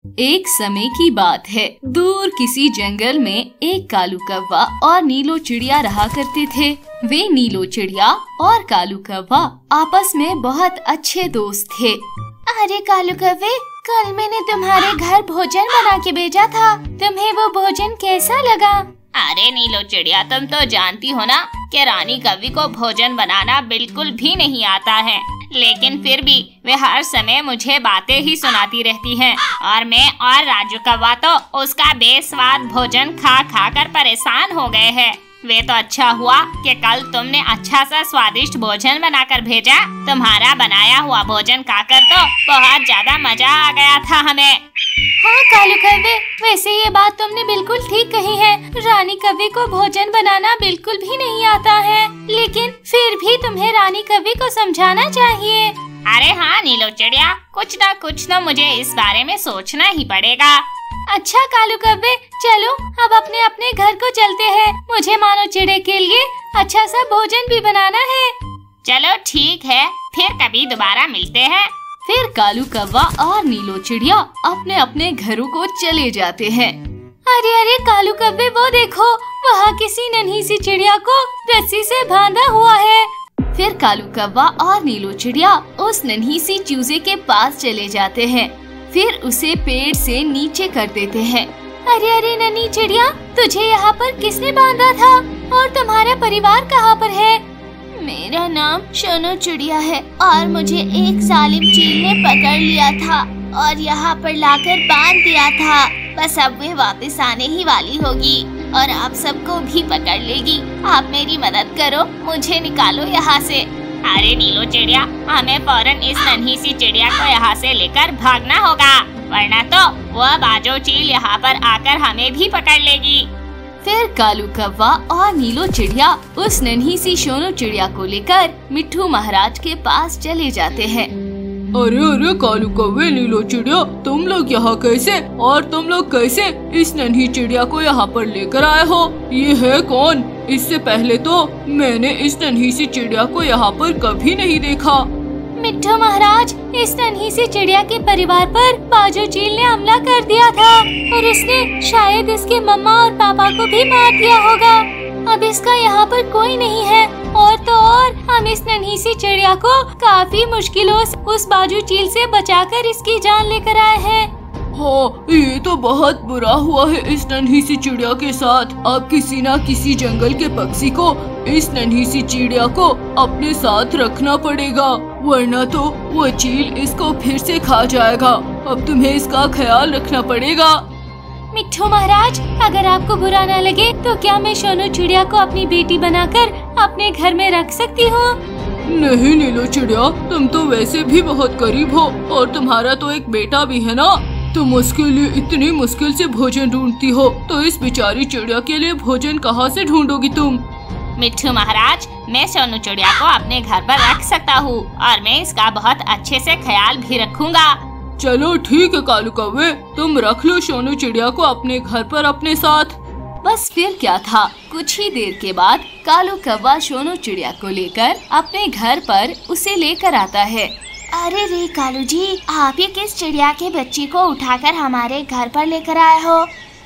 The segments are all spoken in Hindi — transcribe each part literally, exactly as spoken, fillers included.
एक समय की बात है, दूर किसी जंगल में एक कालू कौवा और नीलो चिड़िया रहा करते थे। वे नीलो चिड़िया और कालू कौवा आपस में बहुत अच्छे दोस्त थे। अरे कालू कौवे, कल मैंने तुम्हारे घर भोजन बना के भेजा था, तुम्हें वो भोजन कैसा लगा? अरे नीलो चिड़िया, तुम तो जानती हो ना कि रानी कौवी को भोजन बनाना बिल्कुल भी नहीं आता है, लेकिन फिर भी वे हर समय मुझे बातें ही सुनाती रहती हैं और मैं और राजू कौवा तो उसका बेस्वाद भोजन खा खा कर परेशान हो गए हैं। वे तो अच्छा हुआ कि कल तुमने अच्छा सा स्वादिष्ट भोजन बनाकर भेजा। तुम्हारा बनाया हुआ भोजन खाकर तो बहुत ज्यादा मजा आ गया था हमें। हाँ कालू कौवे, वैसे ये बात तुमने बिल्कुल ठीक कही है। रानी कौवी को भोजन बनाना बिल्कुल भी नहीं आता है, लेकिन फिर भी तुम्हें रानी कौवी को समझाना चाहिए। अरे हाँ नीलो चिड़िया, कुछ न कुछ तो मुझे इस बारे में सोचना ही पड़ेगा। अच्छा कालू कौवे, चलो अब अपने अपने घर को चलते हैं। मुझे मानो चिड़े के लिए अच्छा सा भोजन भी बनाना है। चलो ठीक है, फिर कभी दोबारा मिलते हैं। फिर कालू कौवा और नीलो चिड़िया अपने अपने घरों को चले जाते हैं। अरे अरे कालू कौवे, वो देखो, वहाँ किसी नन्ही सी चिड़िया को रस्सी से बांधा हुआ है। फिर कालू कौवा और नीलो चिड़िया उस नन्ही सी चूजे के पास चले जाते हैं। फिर उसे पेड़ से नीचे कर देते हैं। अरे अरे नन्ही चिड़िया, तुझे यहाँ पर किसने बांधा था और तुम्हारा परिवार कहाँ पर है? मेरा नाम सोनू चिड़िया है और मुझे एक जालिम चील ने पकड़ लिया था और यहाँ पर लाकर बांध दिया था। बस अब वे वापस आने ही वाली होगी और आप सबको भी पकड़ लेगी। आप मेरी मदद करो, मुझे निकालो यहाँ से। अरे नीलो चिड़िया, हमें फौरन इस नन्ही सी चिड़िया को यहाँ से लेकर भागना होगा, वरना तो वह बाजो चील यहाँ पर आकर हमें भी पकड़ लेगी। फिर कालू कौवा और नीलो चिड़िया उस नन्ही सी सोनू चिड़िया को लेकर मिट्ठू महाराज के पास चले जाते हैं। अरे अरे कालू कौवे, नीलो चिड़िया, तुम लोग यहाँ कैसे और तुम लोग कैसे इस नन्ही चिड़िया को यहाँ पर लेकर आए हो? ये है कौन? इससे पहले तो मैंने इस नन्ही सी चिड़िया को यहाँ पर कभी नहीं देखा। मिट्ठू महाराज, इस नन्ही सी चिड़िया के परिवार पर बाजो चील ने हमला कर दिया था और उसने शायद इसके मम्मा और पापा को भी मार दिया होगा। अब इसका यहाँ पर कोई नहीं है और तो और हम इस नन्ही सी चिड़िया को काफी मुश्किलों से उस बाजू चील से बचाकर इसकी जान लेकर आए हैं। हाँ, ये तो बहुत बुरा हुआ है इस नन्ही सी चिड़िया के साथ। अब किसी न किसी जंगल के पक्षी को इस नन्ही सी चिड़िया को अपने साथ रखना पड़ेगा, वरना तो वो चील इसको फिर से खा जाएगा। अब तुम्हें इसका ख्याल रखना पड़ेगा। मिट्ठू महाराज, अगर आपको बुरा न लगे तो क्या मैं सोनू चिड़िया को अपनी बेटी बनाकर अपने घर में रख सकती हूँ? नहीं नीलो चिड़िया, तुम तो वैसे भी बहुत गरीब हो और तुम्हारा तो एक बेटा भी है ना। तुम उसके लिए इतनी मुश्किल से भोजन ढूंढती हो, तो इस बेचारी चिड़िया के लिए भोजन कहाँ से ढूंढोगी तुम? मिट्ठू महाराज, मैं सोनू चिड़िया को अपने घर पर रख सकता हूँ और मैं इसका बहुत अच्छे से ख्याल भी रखूंगा। चलो ठीक है कालू कौवे, तुम रख लो सोनू चिड़िया को अपने घर पर अपने साथ। बस फिर क्या था, कुछ ही देर के बाद कालू कौवा सोनू चिड़िया को लेकर अपने घर पर उसे लेकर आता है। अरे रे कालू जी, आप ही किस चिड़िया के बच्ची को उठाकर हमारे घर पर लेकर आए हो?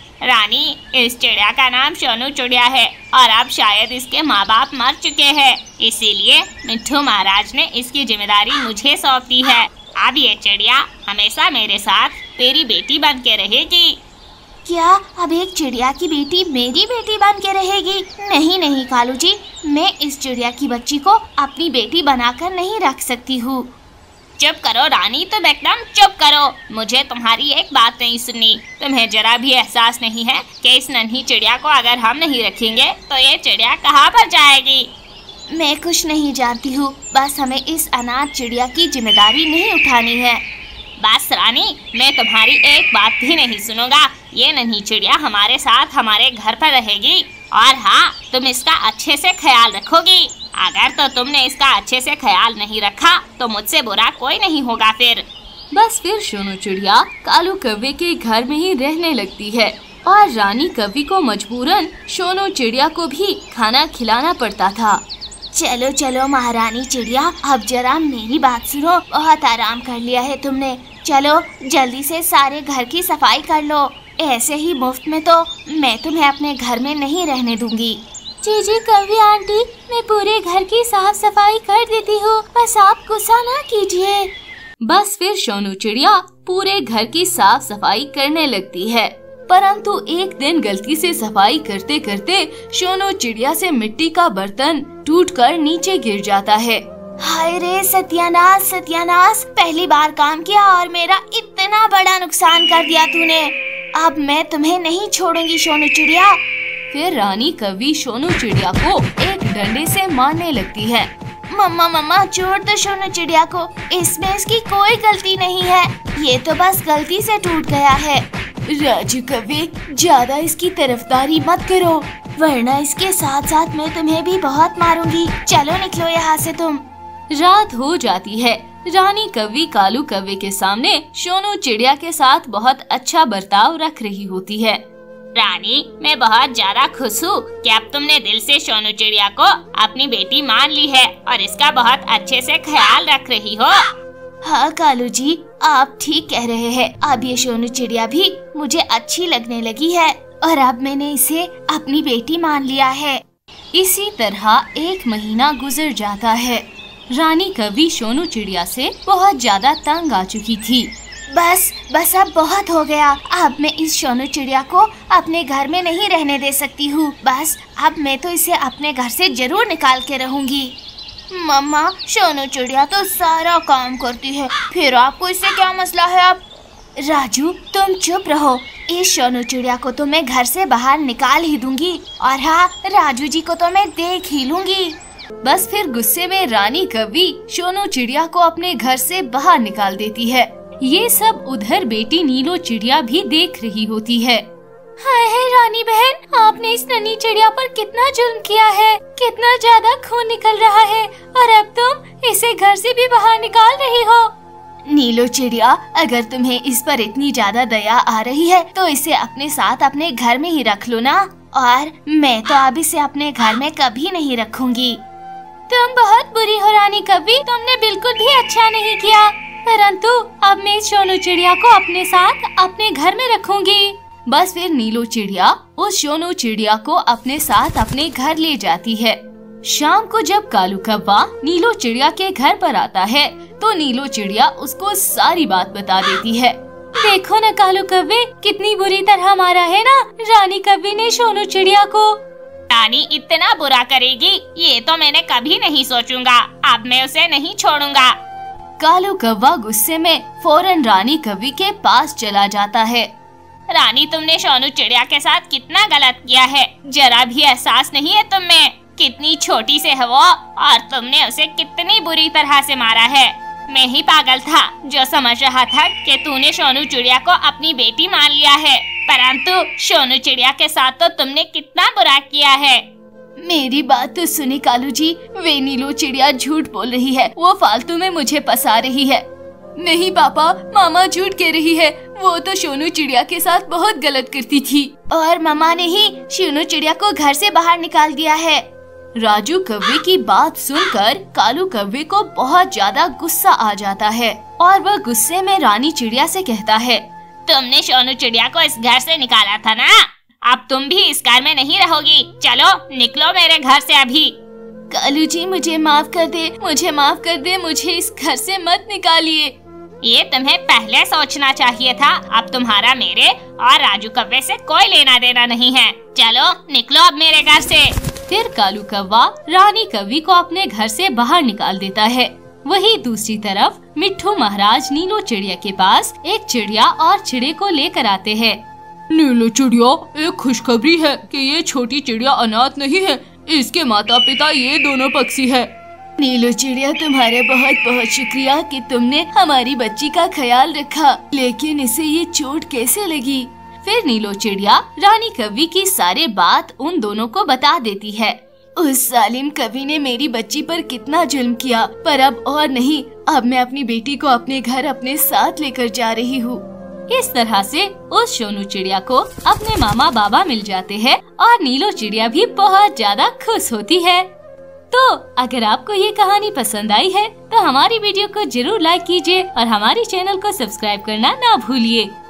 रानी, इस चिड़िया का नाम सोनू चिड़िया है और अब शायद इसके माँ बाप मर चुके हैं, इसीलिए मिट्ठू महाराज ने इसकी जिम्मेदारी मुझे सौंप दी है। अब ये चिड़िया हमेशा मेरे साथ तेरी बेटी बन के रहेगी। क्या अब एक चिड़िया की बेटी मेरी बेटी बन के रहेगी? नहीं नहीं कालू जी, मैं इस चिड़िया की बच्ची को अपनी बेटी बनाकर नहीं रख सकती हूँ। चुप करो रानी, तुम एकदम चुप करो। मुझे तुम्हारी एक बात नहीं सुननी। तुम्हें जरा भी एहसास नहीं है कि इस नन्ही चिड़िया को अगर हम नहीं रखेंगे तो ये चिड़िया कहाँ पर जाएगी? मैं कुछ नहीं जानती हूँ, बस हमें इस अनाथ चिड़िया की जिम्मेदारी नहीं उठानी है। बस रानी, मैं तुम्हारी एक बात भी नहीं सुनूंगा। ये नन्ही चिड़िया हमारे साथ हमारे घर पर रहेगी और हाँ, तुम इसका अच्छे से ख्याल रखोगी। अगर तो तुमने इसका अच्छे से ख्याल नहीं रखा तो मुझसे बुरा कोई नहीं होगा फिर। बस फिर सोनू चिड़िया कालू कौवे के घर में ही रहने लगती है और रानी कौवी को मजबूरन सोनू चिड़िया को भी खाना खिलाना पड़ता था। चलो चलो महारानी चिड़िया, अब जरा मेरी बात सुनो। बहुत आराम कर लिया है तुमने, चलो जल्दी से सारे घर की सफाई कर लो। ऐसे ही मुफ्त में तो मैं तुम्हें अपने घर में नहीं रहने दूंगी। जी जी कौवी आंटी, मैं पूरे घर की साफ सफाई कर देती हूँ, बस आप गुस्सा ना कीजिए। बस फिर सोनू चिड़िया पूरे घर की साफ सफाई करने लगती है, परंतु एक दिन गलती से सफाई करते करते सोनू चिड़िया से मिट्टी का बर्तन टूटकर नीचे गिर जाता है। हाय रे सत्यानाश सत्यानाश, पहली बार काम किया और मेरा इतना बड़ा नुकसान कर दिया तूने। अब मैं तुम्हें नहीं छोड़ूंगी सोनू चिड़िया। फिर रानी कौवी सोनू चिड़िया को एक डंडे से मारने लगती है। मम्मा मम्मा छोड़ दो सोनू चिड़िया को, इसमें इसकी कोई गलती नहीं है, ये तो बस गलती से टूट गया है। राजू कौवे, ज्यादा इसकी तरफदारी मत करो, वरना इसके साथ साथ मैं तुम्हें भी बहुत मारूंगी। चलो निकलो यहाँ से तुम। रात हो जाती है। रानी कौवी कालू कौवे के सामने सोनू चिड़िया के साथ बहुत अच्छा बर्ताव रख रही होती है। रानी, मैं बहुत ज्यादा खुश हूँ कि अब तुमने दिल से सोनू चिड़िया को अपनी बेटी मान ली है और इसका बहुत अच्छे से ख्याल रख रही हो। हाँ कालू जी, आप ठीक कह रहे हैं। अब ये सोनू चिड़िया भी मुझे अच्छी लगने लगी है और अब मैंने इसे अपनी बेटी मान लिया है। इसी तरह एक महीना गुजर जाता है। रानी कौवी सोनू चिड़िया से बहुत ज्यादा तंग आ चुकी थी। बस बस अब बहुत हो गया, अब मैं इस सोनू चिड़िया को अपने घर में नहीं रहने दे सकती हूँ। बस अब मैं तो इसे अपने घर से जरूर निकाल के रहूँगी। मम्मा, सोनू चिड़िया तो सारा काम करती है, फिर आपको इससे क्या मसला है? आप राजू तुम चुप रहो, इस सोनू चिड़िया को तो मैं घर से बाहर निकाल ही दूंगी और हाँ, राजू जी को तो मैं देख ही लूंगी। बस फिर गुस्से में रानी कौवी सोनू चिड़िया को अपने घर से बाहर निकाल देती है। ये सब उधर बेटी नीलो चिड़िया भी देख रही होती है। हाय हाय रानी बहन, आपने इस नन्ही चिड़िया पर कितना जुल्म किया है, कितना ज्यादा खून निकल रहा है और अब तुम इसे घर से भी बाहर निकाल रही हो। नीलो चिड़िया, अगर तुम्हें इस पर इतनी ज्यादा दया आ रही है तो इसे अपने साथ अपने घर में ही रख लो ना, और मैं तो अब इसे अपने घर में कभी नहीं रखूंगी। तुम बहुत बुरी हो रानी कौवी, तुमने बिल्कुल भी अच्छा नहीं किया, परंतु अब मैं इस सोनू चिड़िया को अपने साथ अपने घर में रखूंगी। बस फिर नीलो चिड़िया उस सोनू चिड़िया को अपने साथ अपने घर ले जाती है। शाम को जब कालू कौवा नीलो चिड़िया के घर पर आता है तो नीलो चिड़िया उसको सारी बात बता देती है। देखो न कालू कौवे, कितनी बुरी तरह मारा है ना रानी कौवी ने सोनू चिड़िया को। रानी इतना बुरा करेगी ये तो मैंने कभी नहीं सोचूंगा, अब मैं उसे नहीं छोड़ूंगा। कालू कौवा गुस्से में फौरन रानी कौवी के पास चला जाता है। रानी, तुमने सोनू चिड़िया के साथ कितना गलत किया है, जरा भी एहसास नहीं है तुम्हें? कितनी छोटी से है वो और तुमने उसे कितनी बुरी तरह से मारा है। मैं ही पागल था जो समझ रहा था कि तूने सोनू चिड़िया को अपनी बेटी मान लिया है, परंतु सोनू चिड़िया के साथ तो तुमने कितना बुरा किया है। मेरी बात तो सुनी कालू जी, वे नीलो चिड़िया झूठ बोल रही है, वो फालतू में मुझे फंसा रही है। नहीं पापा, मामा झूठ कह रही है, वो तो सोनू चिड़िया के साथ बहुत गलत करती थी और मामा ने ही सोनू चिड़िया को घर से बाहर निकाल दिया है। राजू कौवे की बात सुनकर कालू कौवे को बहुत ज्यादा गुस्सा आ जाता है और वह गुस्से में रानी चिड़िया से कहता है, तुमने सोनू चिड़िया को इस घर से निकाला था ना, अब तुम भी इस घर में नहीं रहोगी। चलो निकलो मेरे घर से अभी। कालू जी मुझे माफ कर दे, मुझे माफ कर दे, मुझे इस घर से मत निकालिए। ये तुम्हें पहले सोचना चाहिए था। अब तुम्हारा मेरे और राजू कौवे से कोई लेना देना नहीं है। चलो निकलो अब मेरे घर से। फिर कालू कौवा रानी कौवी को अपने घर से बाहर निकाल देता है। वही दूसरी तरफ मिट्ठू महाराज नीलो चिड़िया के पास एक चिड़िया और चिड़े को लेकर आते हैं। नीलो चिड़िया, एक खुशखबरी है कि ये छोटी चिड़िया अनाथ नहीं है, इसके माता पिता ये दोनों पक्षी है। नीलो चिड़िया, तुम्हारे बहुत बहुत शुक्रिया कि तुमने हमारी बच्ची का ख्याल रखा, लेकिन इसे ये चोट कैसे लगी? फिर नीलो चिड़िया रानी कौवी की सारे बात उन दोनों को बता देती है। उस जालिम कवि ने मेरी बच्ची पर कितना जुल्म किया, पर अब और नहीं, अब मैं अपनी बेटी को अपने घर अपने साथ लेकर जा रही हूँ। इस तरह से उस सोनू चिड़िया को अपने मामा बाबा मिल जाते हैं और नीलो चिड़िया भी बहुत ज्यादा खुश होती है। तो अगर आपको ये कहानी पसंद आई है तो हमारी वीडियो को जरूर लाइक कीजिए और हमारे चैनल को सब्सक्राइब करना ना भूलिए।